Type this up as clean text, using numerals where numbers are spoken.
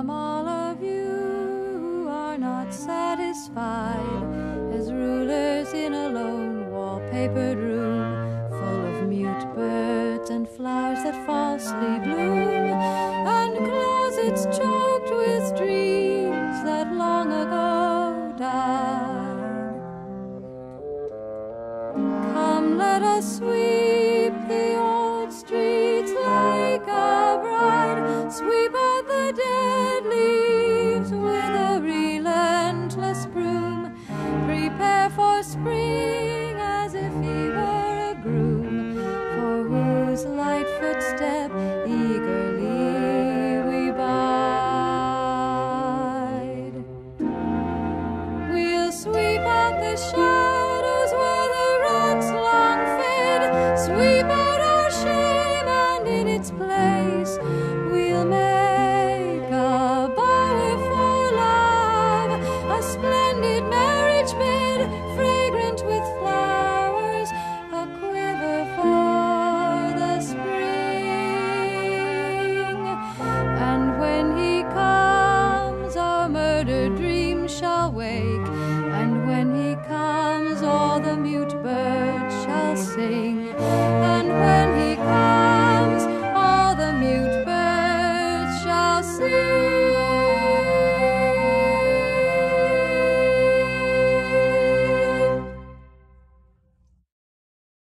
welcome all of you who are not satisfied as rulers in a lone wallpapered room full of mute birds and flowers that falsely bloom, and closets choked with dreams that long ago died. Come, let us sweep the old streets like a bride, sweep out the dead leaves with a relentless broom, prepare for spring as if he were a groom, for whose light footstep eagerly we bide. We'll sweep out the shadows where the rocks long fade, sweep out our shame, and in its place we'll make a bower for love, a splendid marriage bed, fragrant with flowers, a quiver for the spring. And when he comes, our murdered dreams shall wake